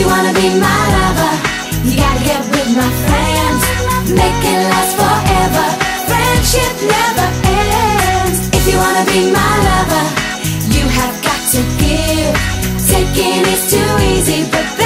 wanna be my lover, you gotta get with my friends. Make it last forever, friendship never ends. If you wanna be my lover, you have got to give. Taking is too easy, but